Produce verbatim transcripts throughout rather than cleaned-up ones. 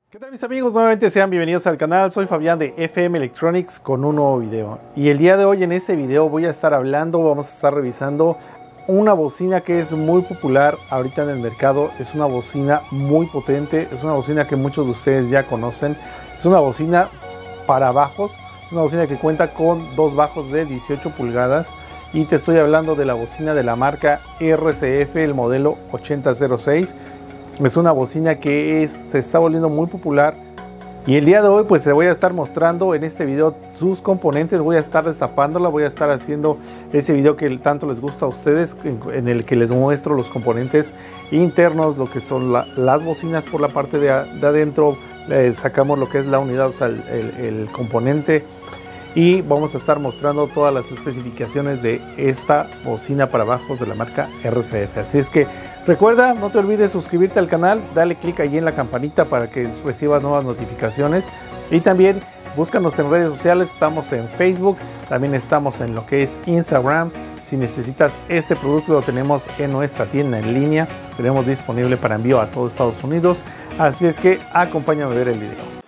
¿Qué tal mis amigos? Nuevamente sean bienvenidos al canal. Soy Fabián de F M Electronics con un nuevo video. Y el día de hoy en este video voy a estar hablando, vamos a estar revisando una bocina que es muy popular ahorita en el mercado. Es una bocina muy potente, es una bocina que muchos de ustedes ya conocen. Es una bocina para bajos, es una bocina que cuenta con dos bajos de dieciocho pulgadas. Y te estoy hablando de la bocina de la marca R C F, el modelo ochenta cero seis. Es una bocina que es, se está volviendo muy popular y el día de hoy pues te voy a estar mostrando en este video sus componentes. Voy a estar destapándola, voy a estar haciendo ese video que tanto les gusta a ustedes, en, en el que les muestro los componentes internos, lo que son la, las bocinas por la parte de, de adentro. Eh, sacamos lo que es la unidad, o sea, el, el, el componente, y vamos a estar mostrando todas las especificaciones de esta bocina para bajos de la marca R C F. Así es que recuerda, no te olvides suscribirte al canal, dale clic allí en la campanita para que recibas nuevas notificaciones, y también búscanos en redes sociales. Estamos en Facebook, también estamos en lo que es Instagram. Si necesitas este producto, lo tenemos en nuestra tienda en línea, tenemos disponible para envío a todo Estados Unidos. Así es que acompáñame a ver el video.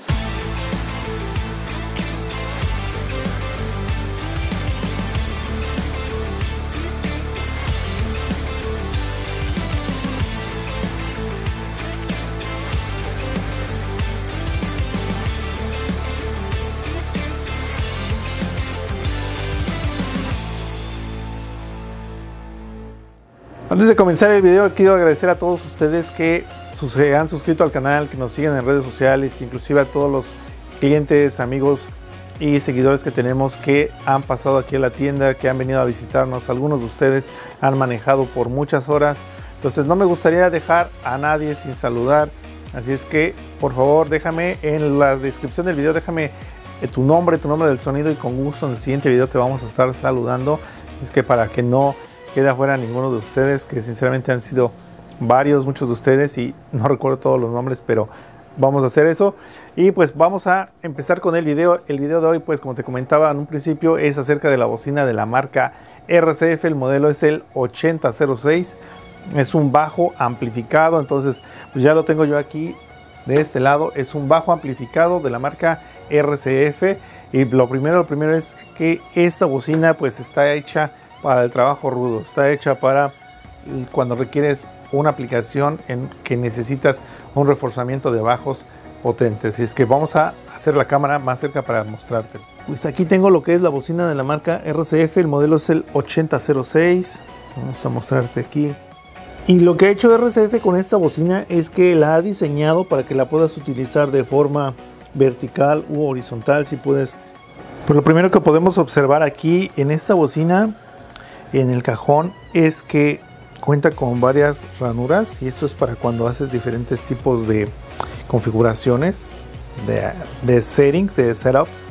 Antes de comenzar el video, quiero agradecer a todos ustedes que se han suscrito al canal, que nos siguen en redes sociales, inclusive a todos los clientes, amigos y seguidores que tenemos que han pasado aquí a la tienda, que han venido a visitarnos. Algunos de ustedes han manejado por muchas horas, entonces no me gustaría dejar a nadie sin saludar. Así es que, por favor, déjame en la descripción del video, déjame tu nombre, tu nombre del sonido, y con gusto en el siguiente video te vamos a estar saludando. Es que para que no quede afuera ninguno de ustedes, que sinceramente han sido varios, muchos de ustedes, y no recuerdo todos los nombres, pero vamos a hacer eso. Y pues vamos a empezar con el video. El video de hoy, pues como te comentaba en un principio, es acerca de la bocina de la marca R C F. El modelo es el ochenta cero seis, es un bajo amplificado. Entonces pues ya lo tengo yo aquí de este lado. Es un bajo amplificado de la marca R C F, y lo primero, lo primero es que esta bocina pues está hecha para el trabajo rudo, está hecha para cuando requieres una aplicación en que necesitas un reforzamiento de bajos potentes. Y es que vamos a hacer la cámara más cerca para mostrarte. Pues aquí tengo lo que es la bocina de la marca R C F, el modelo es el ochenta cero seis. Vamos a mostrarte aquí. Y lo que ha hecho R C F con esta bocina es que la ha diseñado para que la puedas utilizar de forma vertical u horizontal, si puedes. Pues lo primero que podemos observar aquí en esta bocina, en el cajón, es que cuenta con varias ranuras, y esto es para cuando haces diferentes tipos de configuraciones de, de settings, de setups,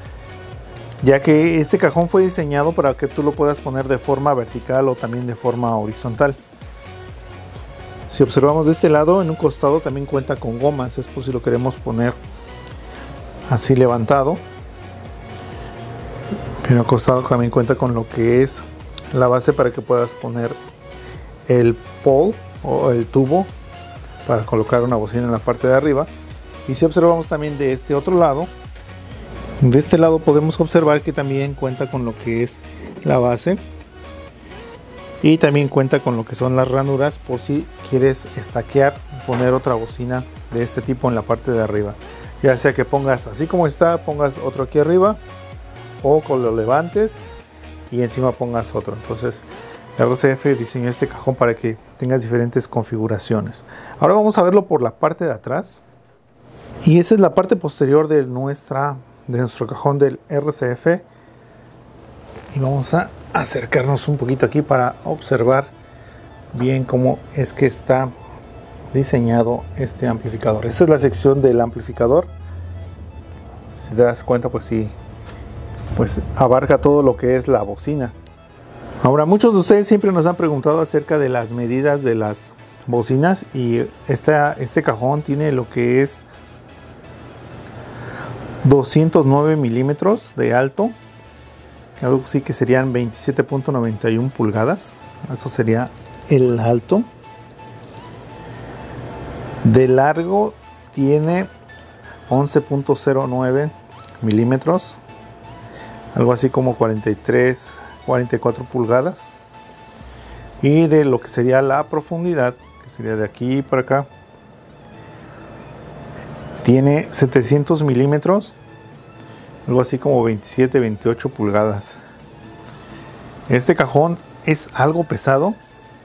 ya que este cajón fue diseñado para que tú lo puedas poner de forma vertical o también de forma horizontal. Si observamos de este lado, en un costado también cuenta con gomas, es por si lo queremos poner así levantado. En el costado también cuenta con lo que es la base para que puedas poner el pole o el tubo para colocar una bocina en la parte de arriba. Y si observamos también de este otro lado, de este lado podemos observar que también cuenta con lo que es la base, y también cuenta con lo que son las ranuras por si quieres estaquear, poner otra bocina de este tipo en la parte de arriba, ya sea que pongas así como está, pongas otro aquí arriba, o con lo levantes y encima pongas otro. Entonces R C F diseñó este cajón para que tengas diferentes configuraciones. Ahora vamos a verlo por la parte de atrás, y esa es la parte posterior de nuestra de nuestro cajón del R C F, y vamos a acercarnos un poquito aquí para observar bien cómo es que está diseñado este amplificador. Esta es la sección del amplificador. Si te das cuenta, pues sí, pues abarca todo lo que es la bocina. Ahora, muchos de ustedes siempre nos han preguntado acerca de las medidas de las bocinas, y esta, este cajón tiene lo que es doscientos nueve milímetros de alto, algo sí que serían veintisiete punto noventa y uno pulgadas. Eso sería el alto. De largo tiene once punto cero nueve milímetros, algo así como cuarenta y tres, cuarenta y cuatro pulgadas. Y de lo que sería la profundidad, que sería de aquí para acá, tiene setecientos milímetros, algo así como veintisiete, veintiocho pulgadas. Este cajón es algo pesado,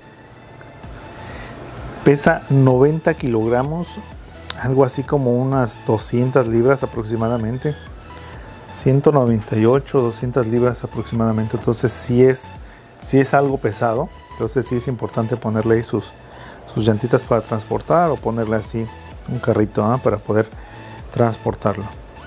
pesa noventa kilogramos, algo así como unas doscientas libras aproximadamente, ciento noventa y ocho, doscientas libras aproximadamente. Entonces sí es, sí es algo pesado. Entonces sí es importante ponerle ahí sus, sus llantitas para transportar, o ponerle así un carrito ¿eh? para poder transportarlo.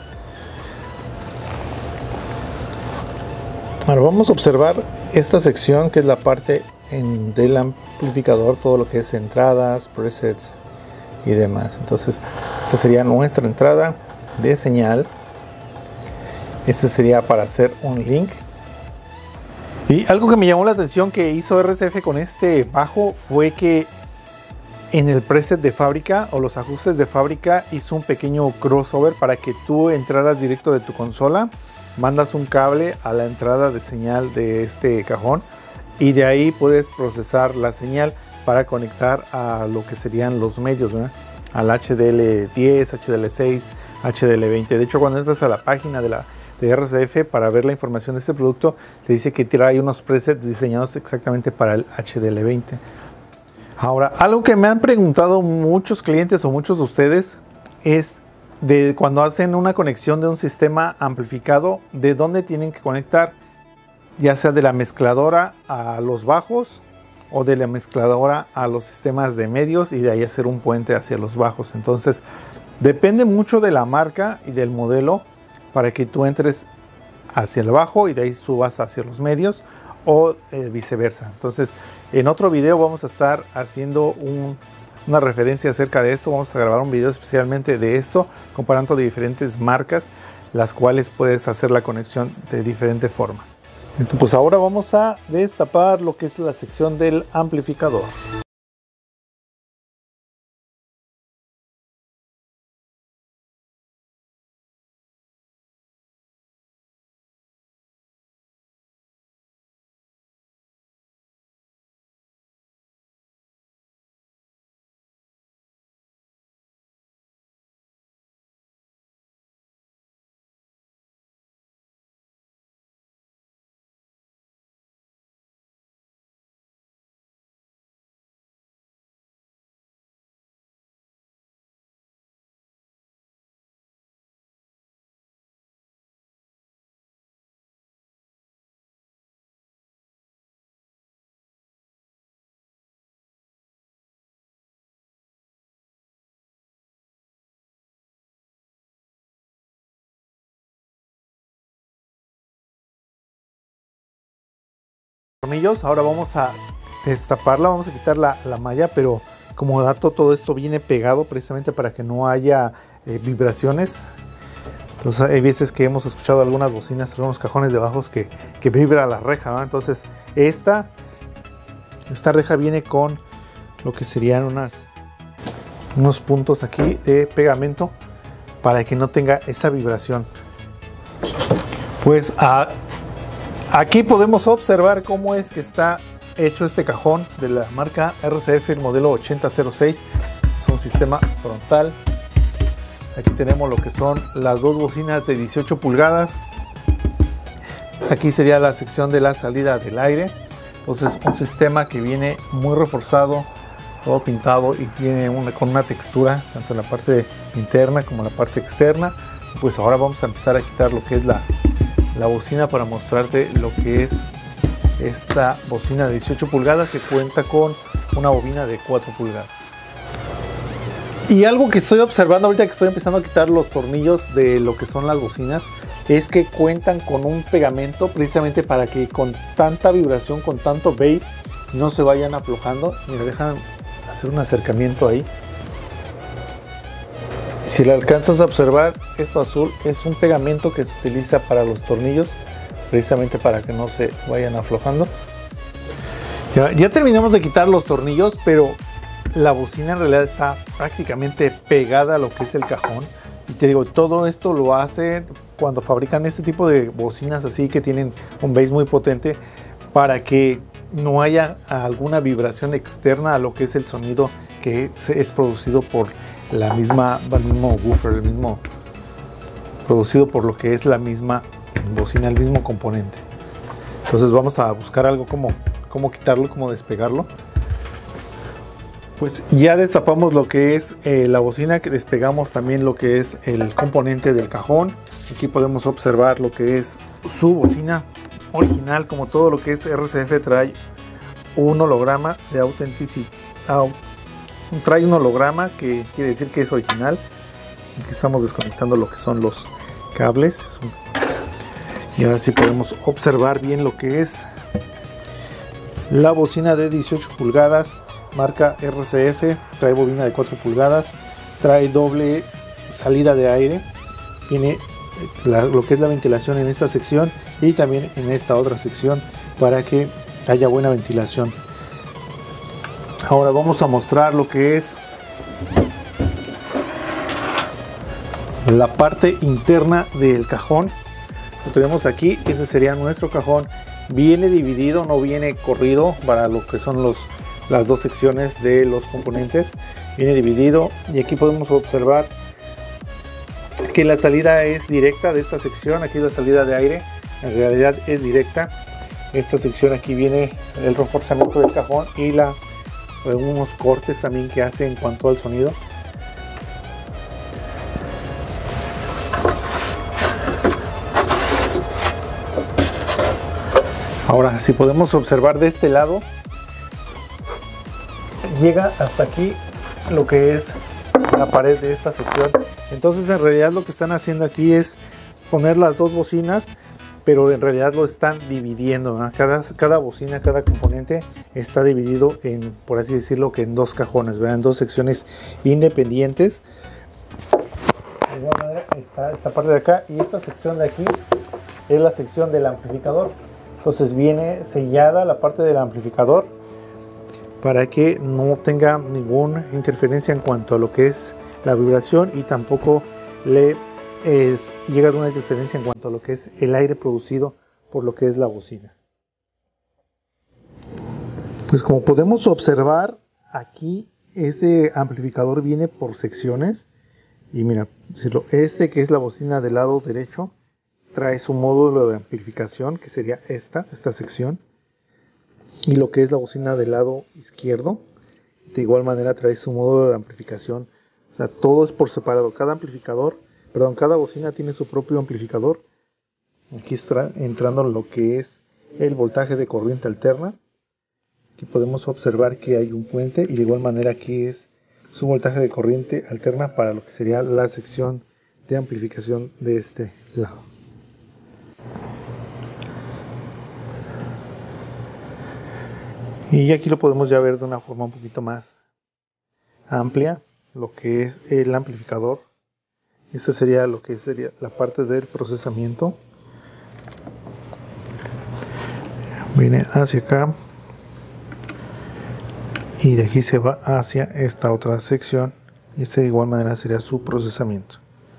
Ahora vamos a observar esta sección, que es la parte en, del amplificador, todo lo que es entradas, presets y demás. Entonces esta sería nuestra entrada de señal. Este sería para hacer un link. Y algo que me llamó la atención que hizo R C F con este bajo fue que en el preset de fábrica o los ajustes de fábrica hizo un pequeño crossover para que tú entraras directo de tu consola, mandas un cable a la entrada de señal de este cajón y de ahí puedes procesar la señal para conectar a lo que serían los medios, ¿verdad? Al H D L diez, H D L seis, H D L veinte. De hecho, cuando entras a la página de la de R C F para ver la información de este producto, te dice que trae unos presets diseñados exactamente para el H D L veinte. Ahora, algo que me han preguntado muchos clientes o muchos de ustedes es de cuando hacen una conexión de un sistema amplificado, de dónde tienen que conectar, ya sea de la mezcladora a los bajos o de la mezcladora a los sistemas de medios, y de ahí hacer un puente hacia los bajos. Entonces depende mucho de la marca y del modelo para que tú entres hacia el bajo y de ahí subas hacia los medios, o eh, viceversa. Entonces en otro video vamos a estar haciendo un, una referencia acerca de esto. Vamos a grabar un video especialmente de esto, comparando diferentes marcas, las cuales puedes hacer la conexión de diferente forma. Entonces, pues ahora vamos a destapar lo que es la sección del amplificador. Tornillos, ahora vamos a destaparla, vamos a quitar la, la malla, pero como dato, todo esto viene pegado precisamente para que no haya eh, vibraciones. Entonces hay veces que hemos escuchado algunas bocinas, algunos cajones de bajos que, que vibra la reja, ¿no? Entonces esta, esta reja viene con lo que serían unas, unos puntos aquí de pegamento para que no tenga esa vibración. Pues a aquí podemos observar cómo es que está hecho este cajón de la marca R C F, el modelo ochenta cero seis. Es un sistema frontal. Aquí tenemos lo que son las dos bocinas de dieciocho pulgadas. Aquí sería la sección de la salida del aire. Entonces un sistema que viene muy reforzado, todo pintado, y tiene una, con una textura tanto en la parte interna como en la parte externa. Pues ahora vamos a empezar a quitar lo que es la la bocina para mostrarte lo que es esta bocina de dieciocho pulgadas, que cuenta con una bobina de cuatro pulgadas. Y algo que estoy observando ahorita que estoy empezando a quitar los tornillos de lo que son las bocinas, es que cuentan con un pegamento precisamente para que con tanta vibración, con tanto bass, no se vayan aflojando. Mira, dejan hacer un acercamiento ahí. Si le alcanzas a observar, esto azul es un pegamento que se utiliza para los tornillos, precisamente para que no se vayan aflojando. Ya, ya terminamos de quitar los tornillos, pero la bocina en realidad está prácticamente pegada a lo que es el cajón. Y te digo, todo esto lo hace cuando fabrican este tipo de bocinas así que tienen un bass muy potente, para que no haya alguna vibración externa a lo que es el sonido que es producido por la misma, el mismo woofer, el mismo producido por lo que es la misma bocina, el mismo componente. Entonces vamos a buscar algo como, como quitarlo, como despegarlo. Pues ya destapamos lo que es eh, la bocina, que despegamos también lo que es el componente del cajón. Aquí podemos observar lo que es su bocina original. Como todo lo que es R C F, trae un holograma de autenticidad. Trae un holograma que quiere decir que es original. Aquí estamos desconectando lo que son los cables. Y ahora sí podemos observar bien lo que es la bocina de dieciocho pulgadas, marca R C F. Trae bobina de cuatro pulgadas, trae doble salida de aire, tiene la, lo que es la ventilación en esta sección y también en esta otra sección para que haya buena ventilación. Ahora vamos a mostrar lo que es la parte interna del cajón. Lo tenemos aquí, ese sería nuestro cajón. Viene dividido, no viene corrido para lo que son los, las dos secciones de los componentes. Viene dividido y aquí podemos observar que la salida es directa de esta sección. Aquí la salida de aire en realidad es directa. Esta sección aquí viene el reforzamiento del cajón y la, unos cortes también que hace en cuanto al sonido. Ahora, si podemos observar de este lado, llega hasta aquí lo que es la pared de esta sección. Entonces en realidad lo que están haciendo aquí es poner las dos bocinas, pero en realidad lo están dividiendo, ¿no? Cada, cada bocina, cada componente está dividido en, por así decirlo, que en dos cajones, ¿verdad? En dos secciones independientes. De igual manera está esta parte de acá, y esta sección de aquí es la sección del amplificador. Entonces viene sellada la parte del amplificador para que no tenga ninguna interferencia en cuanto a lo que es la vibración, y tampoco le es, llega a una interferencia en cuanto a lo que es el aire producido por lo que es la bocina. Pues como podemos observar aquí, este amplificador viene por secciones. Y mira, este que es la bocina del lado derecho trae su módulo de amplificación, que sería esta, esta sección. Y lo que es la bocina del lado izquierdo, de igual manera trae su módulo de amplificación. O sea, todo es por separado. Cada amplificador, perdón, cada bocina tiene su propio amplificador. Aquí está entrando lo que es el voltaje de corriente alterna. Aquí podemos observar que hay un puente, y de igual manera aquí es su voltaje de corriente alterna para lo que sería la sección de amplificación de este lado. Y aquí lo podemos ya ver de una forma un poquito más amplia, lo que es el amplificador. Esta sería lo que sería la parte del procesamiento. Viene hacia acá y de aquí se va hacia esta otra sección, y este de igual manera sería su procesamiento.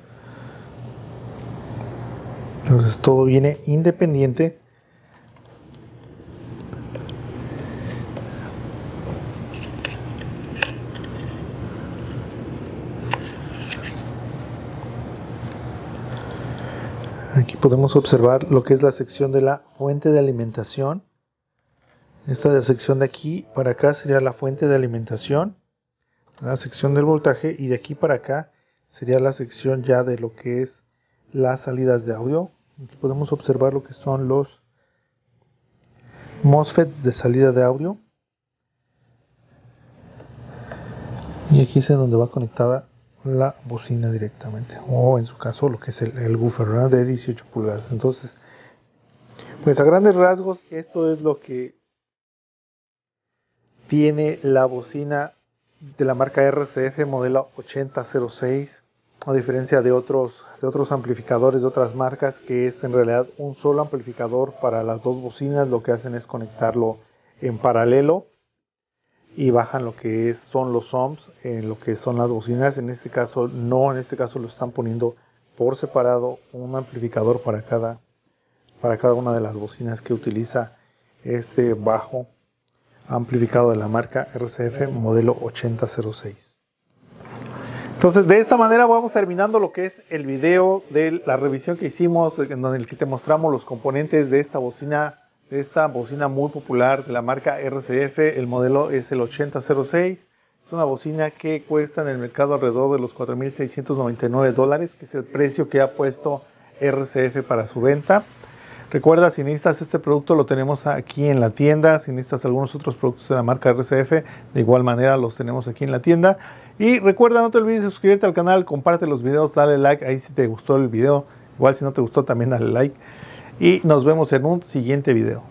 Entonces todo viene independiente. Aquí podemos observar lo que es la sección de la fuente de alimentación. Esta sección de aquí para acá sería la fuente de alimentación, la sección del voltaje, y de aquí para acá sería la sección ya de lo que es las salidas de audio. Aquí podemos observar lo que son los MOSFETs de salida de audio. Y aquí es en donde va conectada la bocina directamente, o en su caso lo que es el, el woofer, ¿verdad? De dieciocho pulgadas. Entonces, pues a grandes rasgos esto es lo que tiene la bocina de la marca R C F modelo ochenta cero seis, a diferencia de otros de otros amplificadores de otras marcas, que es en realidad un solo amplificador para las dos bocinas. Lo que hacen es conectarlo en paralelo. y bajan lo que es, son los ohms en lo que son las bocinas. En este caso no, en este caso lo están poniendo por separado, un amplificador para cada, para cada una de las bocinas que utiliza este bajo amplificado de la marca R C F modelo ochenta cero seis. Entonces, de esta manera vamos terminando lo que es el video de la revisión que hicimos, en el que te mostramos los componentes de esta bocina, de esta bocina muy popular de la marca R C F. El modelo es el ochenta cero seis. Es una bocina que cuesta en el mercado alrededor de los cuatro mil seiscientos noventa y nueve dólares, que es el precio que ha puesto R C F para su venta. Recuerda, si necesitas este producto lo tenemos aquí en la tienda. Si necesitas algunos otros productos de la marca R C F, de igual manera los tenemos aquí en la tienda. Y recuerda, no te olvides de suscribirte al canal, comparte los videos, dale like ahí si te gustó el video. Igual si no te gustó también dale like. Y nos vemos en un siguiente video.